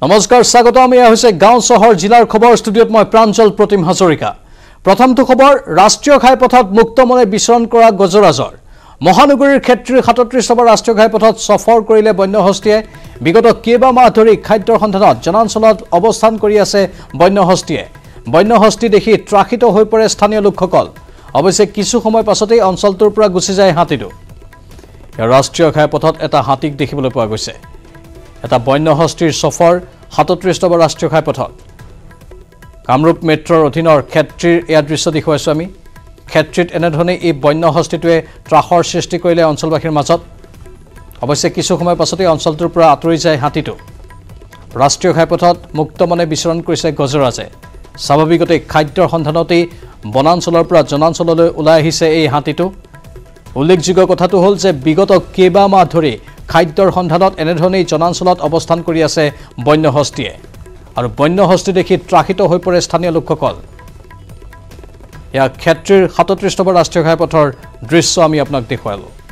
নমস্কাৰ স্বাগত আমি হৈছে গাঁও চহৰ জিলাৰ খবৰ ষ্টুডিঅত মই প্ৰাঞ্জল প্ৰতিম হাজৰিকা প্ৰথমটো খবৰ ৰাষ্ট্ৰীয় ঘাইপথত মুক্তমনে বিচৰণ কৰা গজৰাজৰ মহানগৰীৰ ক্ষেত্ৰীৰ 37 নম্বৰ ৰাষ্ট্ৰীয় ঘাইপথত সফৰ কৰিলে বন্যহস্তীয়ে বিগত কেইবা মাহ ধৰি খাদ্যৰ সন্ধানত জনাঞ্চলত অৱস্থান কৰি আছে বন্যহস্তি দেখি ত্ৰাখিত হৈ পৰে স্থানীয় লোকসকল অৱশ্যে কিছু সময় পাছতেই অঞ্চলটোৰ পৰা গুচি যায় হাতীটো ৰাষ্ট্ৰীয় ঘাইপথত এটা হাতীক দেখিবলৈ পোৱা গৈছে এটা বন্যহস্তীৰ সফৰ 37 নম্বৰ ৰাষ্ট্ৰীয় ঘাইপথত কামৰূপ মেট্ৰৰ অধীনৰ ক্ষেত্ৰীৰ এয়া দৃশ্য দেখুৱাইছো আমি ক্ষেত্ৰীত এনেধৰণে এই বন্যহস্তীটোৱে ত্ৰাসৰ সৃষ্টি কৰিলে অঞ্চলবাসীৰ মাজত অৱশ্যে কিছু সময় পাছতেই অঞ্চলটোৰ পৰা আঁতৰি যায় হাতীটো ৰাষ্ট্ৰীয় ঘাইপথত মুক্তমনে বিচৰণ কৰিছে গজৰাজে স্বাভাৱিকতে খাদ্যৰ সন্ধানতেই বনাঞ্চলৰ পৰা জনাঞ্চললৈ ওলাই আহিছে এই হাতীটো উল্লেখযোগ্য কথাটো হ'ল যে বিগত কেইবা মাহ ধৰি খাদ্যৰ সন্ধানত এনেধৰণেই জনাঞ্চলত অৱস্থান কৰি আছে বন্যহস্তীয়ে আৰু বন্যহস্তি দেখি ত্ৰাখিত হৈ পৰে স্থানীয় লোকসকল এয়া ক্ষেত্ৰীৰ 37 নম্বৰ ৰাষ্ট্ৰীয় ঘাইপথৰ দৃশ্য আমি আপোনাক দেখুৱালোঁ